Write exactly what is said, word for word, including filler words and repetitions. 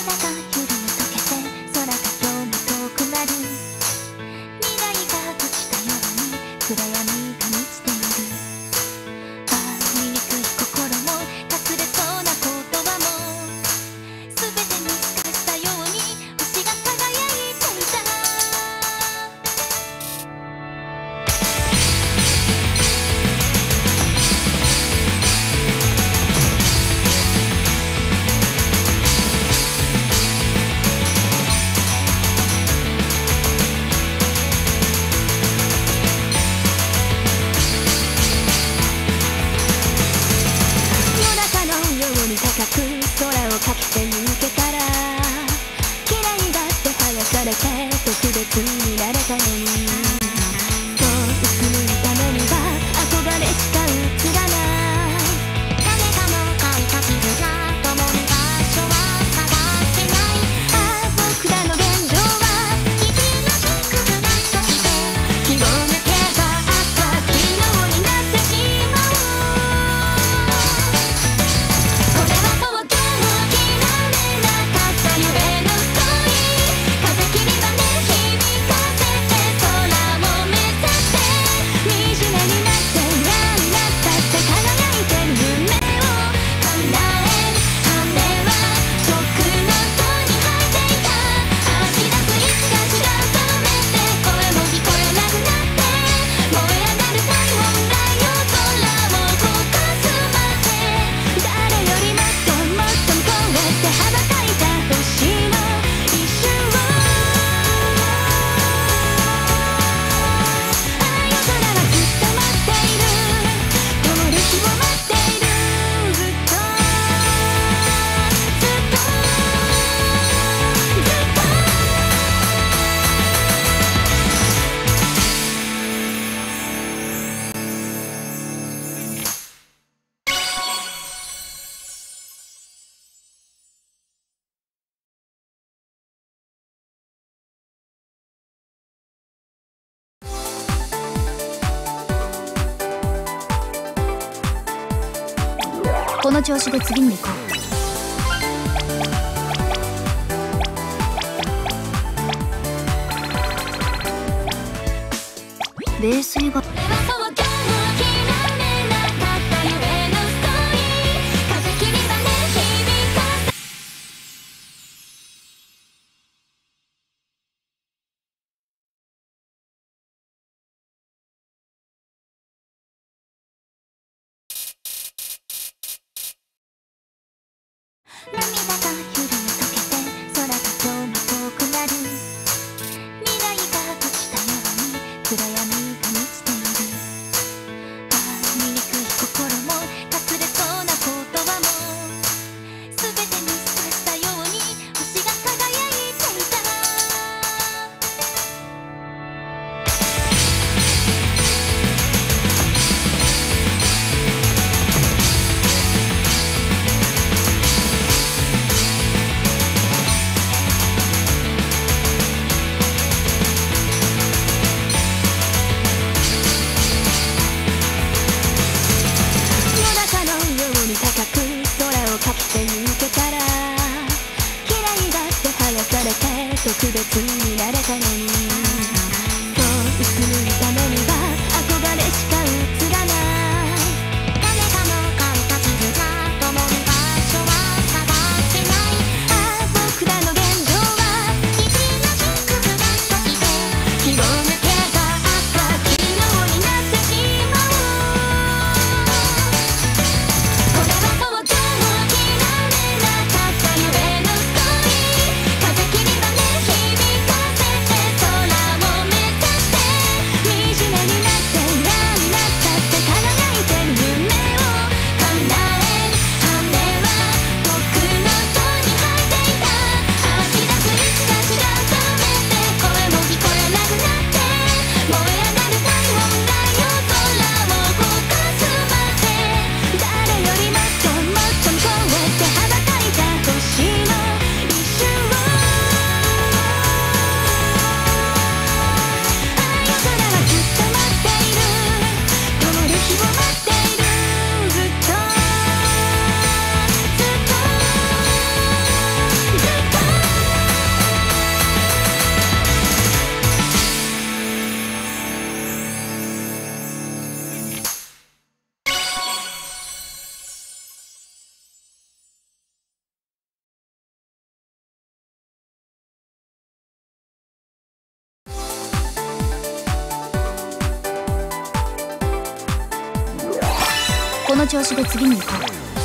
この調子で次に行こう。ベース以外涙が夜に溶けて空が今日も遠くなる。未来が閉じたように暗闇が満ちている。ああ醜い心も隠れそうな言葉も全て見透かしたように星が輝いていた。特別になれたのに、そう生き抜いた目には憧れしか映らない。誰かの書いた地図じゃ共に場所は探せない。ああ僕らの現状は虹の軸が溶けて気を抜けがあった昨日になってしまう。これは想像も諦めなかった夢のストーリー。風切り羽の調子で次に行こう。